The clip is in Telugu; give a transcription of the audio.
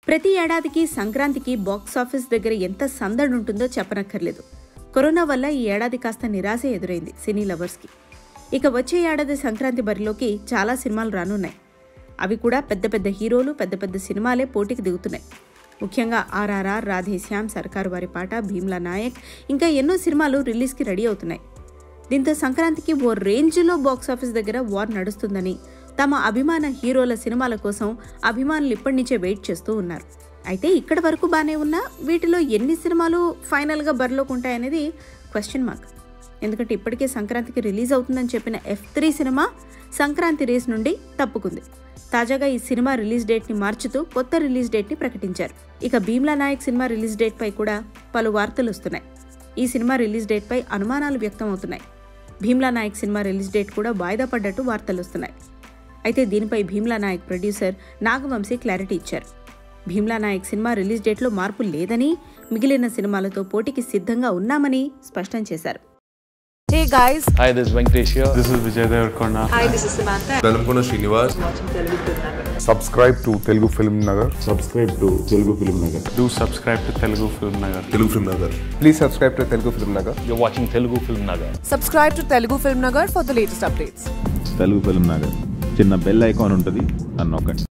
ప్రతి ఏడాదికి సంక్రాంతికి బాక్సాఫీస్ దగ్గర ఎంత సందడి ఉంటుందో చెప్పనక్కర్లేదు. కరోనా వల్ల ఈ ఏడాది కాస్త నిరాశ ఎదురైంది సినీ లవర్స్కి. ఇక వచ్చే ఏడాది సంక్రాంతి బరిలోకి చాలా సినిమాలు రానున్నాయి. అవి కూడా పెద్ద పెద్ద హీరోలు, పెద్ద పెద్ద సినిమాలే పోటీకి దిగుతున్నాయి. ముఖ్యంగా RRR, రాధేశ్యామ్, సర్కారు వారి పాట, భీమ్లా నాయక్, ఇంకా ఎన్నో సినిమాలు రిలీజ్కి రెడీ అవుతున్నాయి. దీంతో సంక్రాంతికి ఓ రేంజ్లో బాక్సాఫీస్ దగ్గర వార్ నడుస్తుందని, తమ అభిమాన హీరోల సినిమాల కోసం అభిమానులు ఇప్పటి నుంచే వెయిట్ చేస్తూ ఉన్నారు. అయితే ఇక్కడి వరకు బాగానే ఉన్నా వీటిలో ఎన్ని సినిమాలు ఫైనల్గా బరిలోకి ఉంటాయనేది క్వశ్చన్ మార్క్. ఎందుకంటే ఇప్పటికే సంక్రాంతికి రిలీజ్ అవుతుందని చెప్పిన F3 సినిమా సంక్రాంతి రేస్ నుండి తప్పుకుంది. తాజాగా ఈ సినిమా రిలీజ్ డేట్ని మార్చుతూ కొత్త రిలీజ్ డేట్ని ప్రకటించారు. ఇక భీమ్లా నాయక్ సినిమా రిలీజ్ డేట్పై కూడా పలు వార్తలు వస్తున్నాయి. ఈ సినిమా రిలీజ్ డేట్పై అనుమానాలు వ్యక్తం అవుతున్నాయి. Bheemla Nayak cinema release date కూడా వాయిదా పడ్డట్టు వార్తలు వస్తున్నాయి. అయితే దీనిపై భీమ్లా నాయక్ ప్రొడ్యూసర్ నాగవంశీ క్లారిటీ ఇచ్చారు. భీమ్లా నాయక్ సినిమా రిలీజ్ డేట్లో మార్పు లేదని, మిగిలిన సినిమాలతో పోటీకి సిద్ధంగా ఉన్నామని స్పష్టం చేశారు. Hey guys, Hi, this is Venkatesh here. This is Vijay Devarkonda. hi, this is Samantha. Velamkona Srinivas. Subscribe to Telugu Film Nagar. Subscribe to Telugu Film Nagar. Do subscribe to Telugu Film Nagar. Telugu Film Nagar. Please subscribe to Telugu Film Nagar. You're watching Telugu Film Nagar. Subscribe to Telugu Film Nagar for the latest updates. Telugu Film Nagar. చిన్న బెల్ ఐకాన్ ఉంటుంది, నన్ను నొక్కండి.